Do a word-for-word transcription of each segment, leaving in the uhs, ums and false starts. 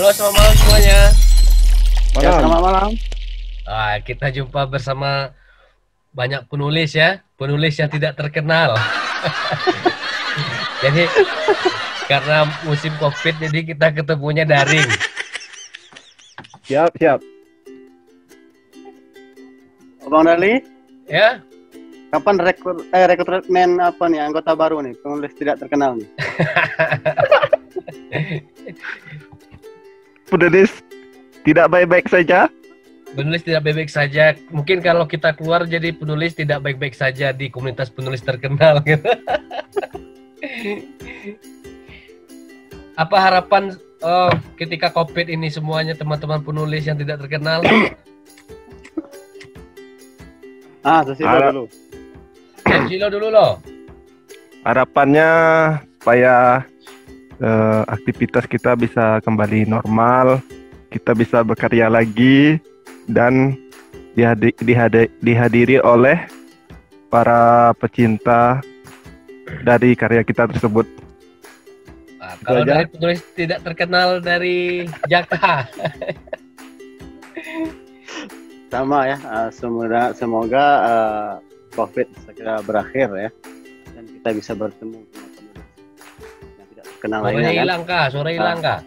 Halo, selamat malam semuanya. Malam. Ya, selamat malam. Ah, kita jumpa bersama banyak penulis ya, penulis yang tidak terkenal. Jadi karena musim Covid, jadi kita ketemunya daring. Siap, siap. Bang Dali? Ya. Kapan rekrut eh, rekrutmen apa nih anggota baru nih, penulis tidak terkenal nih? Penulis tidak baik-baik saja. Penulis tidak baik-baik saja. Mungkin kalau kita keluar jadi penulis tidak baik-baik saja di komunitas penulis terkenal gitu. Apa harapan oh, ketika Covid ini semuanya teman-teman penulis yang tidak terkenal? Ah, Susilo Harap... dulu. Susilo dulu loh. Harapannya supaya uh, aktivitas kita bisa kembali normal, kita bisa bekerja lagi dan dihadi, dihadi, dihadiri oleh para pecinta dari karya kita tersebut. Nah, kalau dari penulis tidak terkenal dari Jaka. Sama ya, uh, semoga semoga uh, Covid segera berakhir ya, dan kita bisa bertemu dengan penulis yang tidak terkenal lainnya. Suara hilang kan? kah? Suara hilang kah?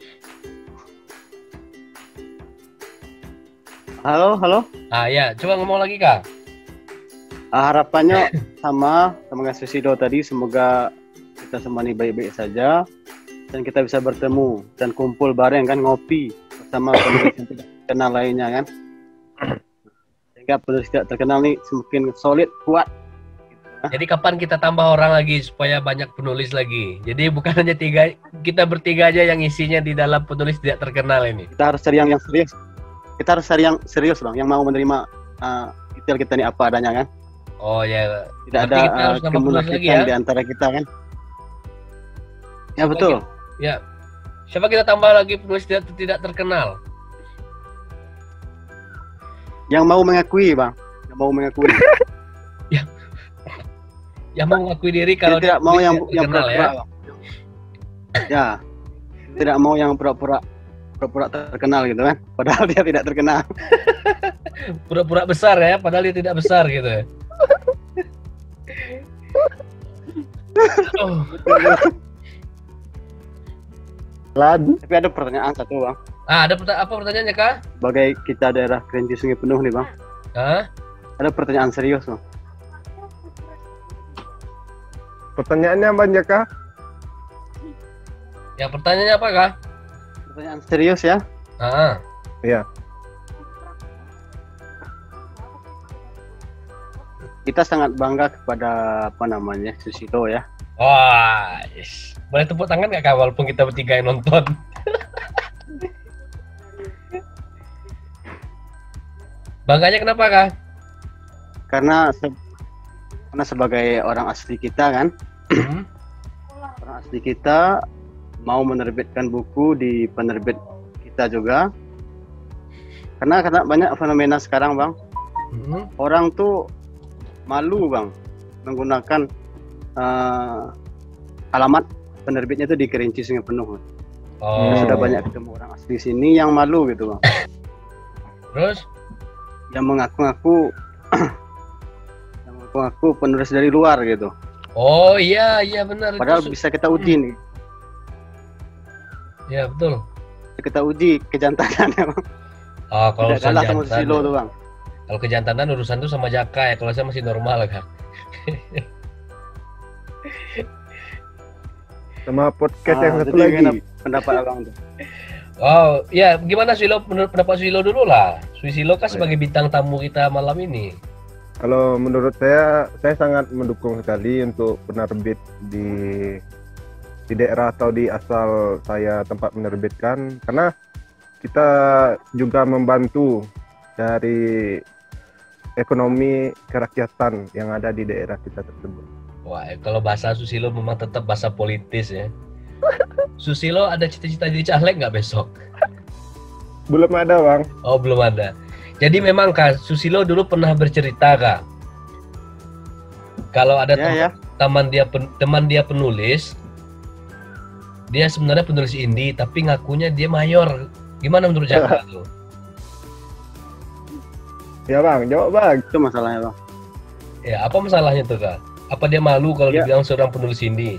Halo, halo. Ah ya, coba ngomong lagi kah? Uh, harapannya sama sama Mas Susilo tadi, semoga kita semua ini baik-baik saja dan kita bisa bertemu dan kumpul bareng kan, ngopi bersama penulis yang tidak terkenal lainnya kan. Sehingga penulis tidak terkenal nih semakin solid, kuat. Jadi kapan kita tambah orang lagi supaya banyak penulis lagi? Jadi bukan hanya tiga, kita bertiga aja yang isinya di dalam penulis tidak terkenal ini. Kita harus cari yang, yang serius. Kita harus cari yang serius bang, yang mau menerima uh, detail kita nih apa adanya kan. Oh ya. Tidak ada uh, kemunafikan ya? Di antara kita kan. Ya siapa betul. Kita, ya. Siapa kita tambah lagi penulis tidak, tidak terkenal? Yang mau mengakui bang, yang mau mengakui. Ya, yang mau mengakui diri kalau tidak mau yang yang terkenal pura-pura, ya. Ya, tidak mau yang pura-pura pura-pura terkenal gitu kan, padahal dia tidak terkenal. Pura-pura besar ya, padahal dia tidak besar gitu ya. Oh. Lalu, tapi ada pertanyaan satu bang. Ah, ada pert- apa pertanyaannya kak? Sebagai kita daerah Kerinci Sungai Penuh nih bang. Hah? Ada pertanyaan serius bang. Pertanyaannya banyak kah? Ya pertanyaannya apa kak? Pertanyaan serius ya. Ah. Iya. Kita sangat bangga kepada apa namanya Susilo ya. Wah, yes. Boleh tepuk tangan nggak kak walaupun kita bertiga yang nonton? Bangganya kenapa kak? Karena se- karena sebagai orang asli kita kan, Hmm? orang asli kita mau menerbitkan buku di penerbit kita juga. Karena karena banyak fenomena sekarang bang, Hmm? orang tuh malu bang menggunakan uh, alamat penerbitnya itu di Kerinci Sungai Penuh. Oh. Sudah banyak ketemu orang asli sini yang malu gitu bang. Terus? Yang mengaku-ngaku yang mengaku-ngaku penulis dari luar gitu. Oh iya iya benar. Padahal itu bisa kita uji nih. Ya betul. Kita uji kejantanannya bang. Oh kalau Tidak kalah sama jantan, Susilo tuh bang. kalau kejantanan urusan tuh sama Jaka ya. Kalau saya masih normal kan. Sama podcast Ah, yang satu jadi lagi. gimana pendapat abang tuh? Oh ya gimana Susilo? Menurut pendapat Susilo dulu lah. Susilo kan sebagai bintang tamu kita malam ini. Kalau menurut saya, saya sangat mendukung sekali untuk penerbit di di daerah atau di asal saya tempat menerbitkan, karena kita juga membantu dari ekonomi kerakyatan yang ada di daerah kita tersebut. Wah kalau bahasa Susilo memang tetap bahasa politis ya. Susilo ada cita-cita jadi caleg nggak besok? Belum ada bang. Oh belum ada. Jadi memang Kak Susilo dulu pernah bercerita Kak, kalau ada Ya, teman, ya. teman dia pen, teman dia penulis, dia sebenarnya penulis indie tapi ngakunya dia mayor. Gimana menurut Jaka tuh? Ya bang, jawab bang. Itu masalahnya bang. Ya, apa masalahnya tuh Kak? Apa dia malu kalau Ya. dibilang seorang penulis indie?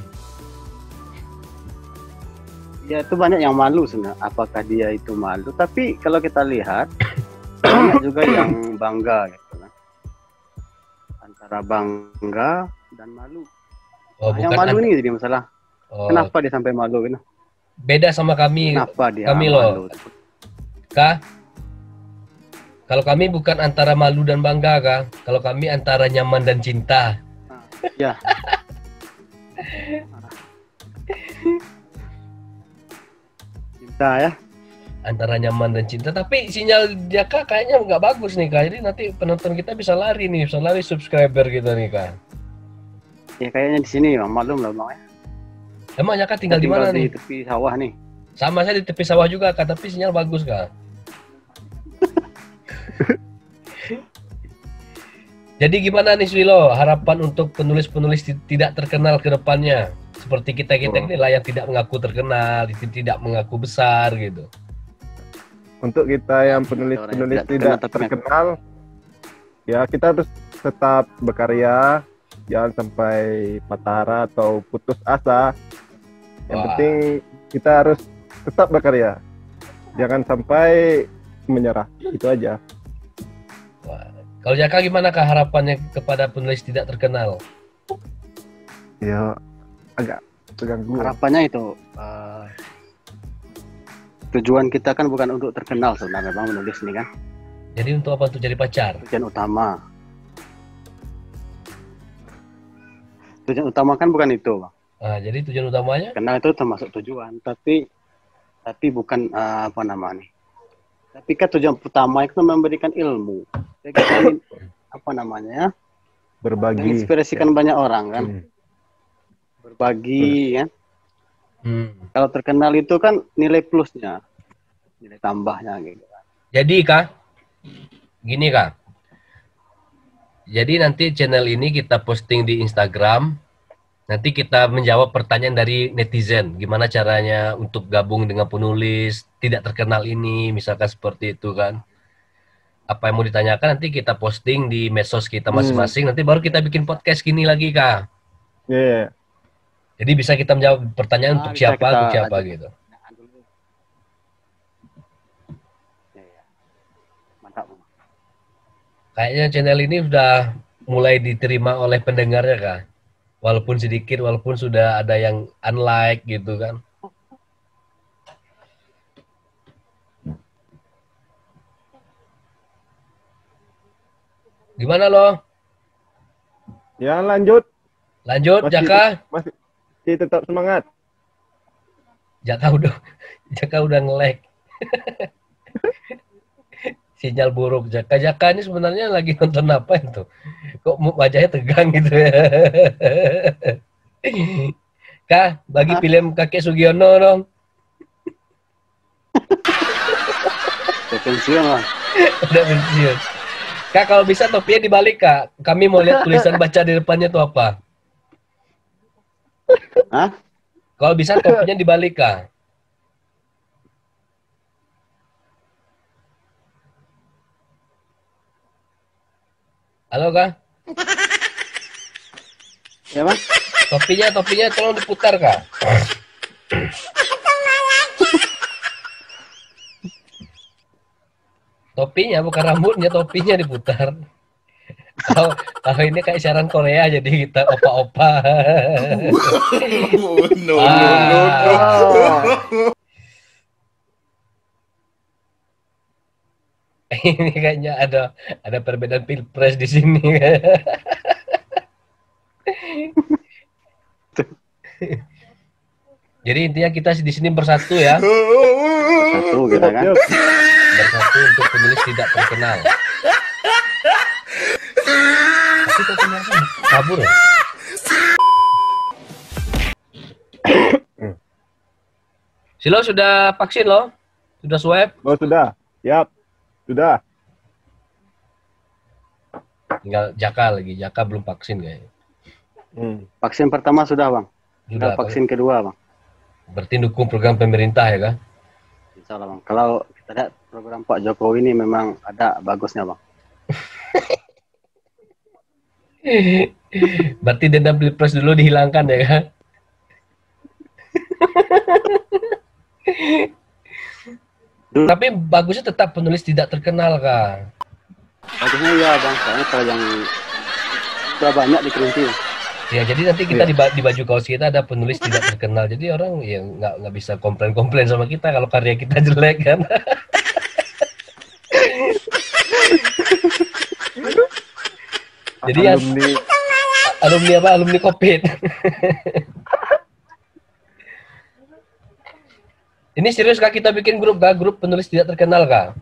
Ya itu banyak yang malu sebenarnya. Apakah dia itu malu? Tapi kalau kita lihat banyak juga yang bangga gitu kan. Antara bangga dan malu. Oh, Nah, yang bukan malu an- ini jadi masalah. oh, Kenapa dia sampai malu gitu? beda sama kami. Kenapa dia kami malu? loh. Kak, kalau kami bukan antara malu dan bangga, Kak. Kalau kami antara nyaman dan cinta. Ya. Cinta ya. Antara nyaman dan cinta. Tapi sinyal Jaka kayaknya nggak bagus nih, Kak. Jadi nanti penonton kita bisa lari nih, bisa lari subscriber kita nih, Kak. Ya kayaknya di sini bang, malum lah bang ya. Emang Jaka tinggal di mana di nih? tepi sawah nih. Sama saya di tepi sawah juga, Kak. Tapi sinyal bagus, Kak. Jadi gimana nih Swilo, harapan untuk penulis-penulis ti- tidak terkenal ke depannya? Seperti kita-kita Oh. ini lah yang tidak mengaku terkenal, ti- tidak mengaku besar gitu. Untuk kita yang Orang penulis-penulis yang tidak tidak terkenal, tapi terkenal, ya kita harus tetap berkarya, jangan sampai patah arah atau putus asa. Yang Wah. penting kita harus tetap berkarya, jangan sampai menyerah. Itu aja. Wah. Kalau Jaka gimana Kak harapannya kepada penulis tidak terkenal? Ya agak terganggu. harapannya itu eh, tujuan kita kan bukan untuk terkenal sebenarnya bang menulis ini kan. Jadi untuk apa? Untuk jadi pacar? Tujuan utama. Tujuan utama kan bukan itu bang. Nah, jadi tujuan utamanya? Kenal itu termasuk tujuan, tapi tapi bukan eh, apa namanya. Tapi kan tujuan utama itu memberikan ilmu. Jadi kita ingin, apa namanya ya, Berbagi. menginspirasikan banyak orang kan, Hmm. berbagi kan. Hmm. Kalau terkenal itu kan nilai plusnya, nilai tambahnya gitu. Jadi Kak, gini Kak. Jadi nanti channel ini kita posting di Instagram. Nanti kita menjawab pertanyaan dari netizen. Gimana caranya untuk gabung dengan penulis tidak terkenal ini, misalkan seperti itu kan. Apa yang mau ditanyakan nanti kita posting di medsos kita masing-masing. Nanti baru kita bikin podcast gini lagi Kak. Iya. Jadi bisa kita menjawab pertanyaan Ah, untuk bisa siapa, kita untuk siapa ajak. gitu. Ya, ya. Mantap. Bang. Kayaknya channel ini sudah mulai diterima oleh pendengarnya Kak. Walaupun sedikit, walaupun sudah ada yang unlike gitu kan. Gimana loh? Ya lanjut. Lanjut Masih- Jaka. Masih tetap semangat. Jaka udah Jaka udah nge-lag. Sinyal buruk Jaka. Jaka ini sebenarnya lagi nonton apa itu? Kok mu- wajahnya tegang gitu ya? Kak, bagi Hah? film kakek Sugiono dong. Saya pensiun lah. Udah pensiun. Kak, kalau bisa topinya dibalik Kak. Kami mau lihat tulisan baca di depannya tuh apa. Hah? Kalau bisa topinya dibalik Kak. Halo Kak. Ya bang? Topinya, topinya tolong diputar Kak. Topinya bukan rambutnya, topinya diputar. Kalau kalau ini kayak siaran Korea jadi kita opa-opa. Oh, no, no, no, no. Ah. Ini kayaknya ada ada perbedaan pilpres di sini. Jadi intinya kita di sini bersatu ya, Satu gitu kan. Yuk, bersatu untuk penulis tidak terkenal. Tapi terkenal kan kabur ya? Silo sudah vaksin loh? Sudah swab? oh sudah. Yap. Sudah. Tinggal Jaka lagi. Jaka belum vaksin kayaknya. Hmm. Vaksin pertama sudah bang. Sudah Sudah vaksin kedua bang. Berarti dukung program pemerintah ya, Kak? Insya Allah, Bang. Kalau kita lihat program Pak Jokowi ini memang ada bagusnya, Bang. Berarti dendam pilpres dulu dihilangkan ya, Kak? Tapi bagusnya tetap penulis tidak terkenal, Kak. Bagusnya ya, Bang. Soalnya kalau yang sudah banyak di Kerinci. Ya, jadi nanti kita di, ba di baju kaos kita ada penulis tidak terkenal. Jadi orang ya nggak nggak bisa komplain-komplain sama kita kalau karya kita jelek kan. Jadi alumni ya, alumni apa? Alumni COVID. Ini serius Kak, kita bikin grup Kak, grup penulis tidak terkenal Kak.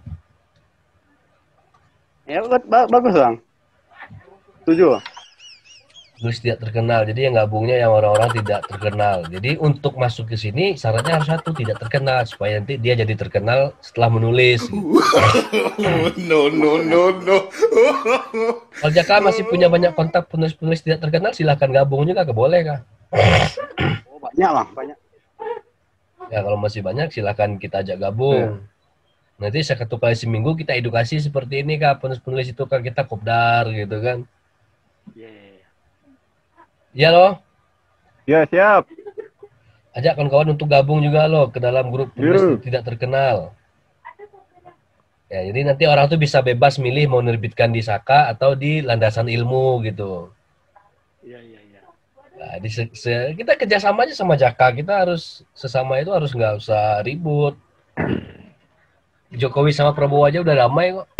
Ya bagus Bang. Setuju. Penulis tidak terkenal, jadi yang gabungnya yang orang-orang tidak terkenal. Jadi untuk masuk ke sini syaratnya harus satu, tidak terkenal, supaya nanti dia jadi terkenal setelah menulis. No no no no. Kalau Jaka masih punya banyak kontak penulis-penulis tidak terkenal, silahkan gabung juga, boleh Kak. Oh, banyak Bang, banyak. Ya kalau masih banyak silahkan kita ajak gabung. Ya. Nanti satu kali seminggu kita edukasi seperti ini Kak, penulis-penulis itu Kak, kita kopdar gitu kan. Iya. Yeah. Iya loh. Ya siap. Ajak kawan-kawan untuk gabung juga loh ke dalam grup penulis Yeah. tidak terkenal. Ya, jadi nanti orang tuh bisa bebas milih mau nerbitkan di Saka atau di Landasan Ilmu gitu. Iya iya iya. Nah, di se se kita kerjasama aja sama Jaka. Kita harus sesama itu harus nggak usah ribut. Jokowi sama Prabowo aja udah damai kok.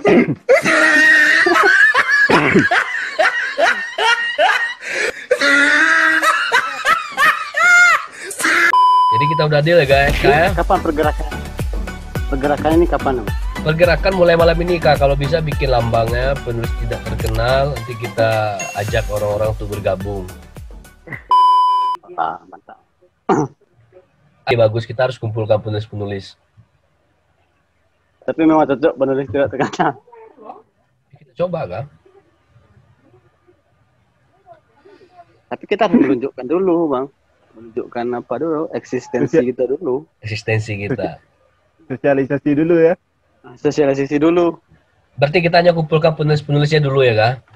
Jadi kita udah deal ya guys. Kak. Kapan pergerakan? Pergerakan ini kapan? Pergerakan mulai malam ini Kak. Kalau bisa bikin lambangnya penulis tidak terkenal. Nanti kita ajak orang-orang untuk bergabung. Mantap, mantap. Oke, bagus, kita harus kumpulkan penulis-penulis. Tapi memang cocok penulis tidak terkenal. Kita coba Kak. Tapi kita harus menunjukkan dulu Bang. Menunjukkan apa dulu, eksistensi kita dulu. Eksistensi kita. Sosialisasi dulu ya. Sosialisasi dulu. Berarti kita hanya kumpulkan penulis-penulisnya dulu ya Kak?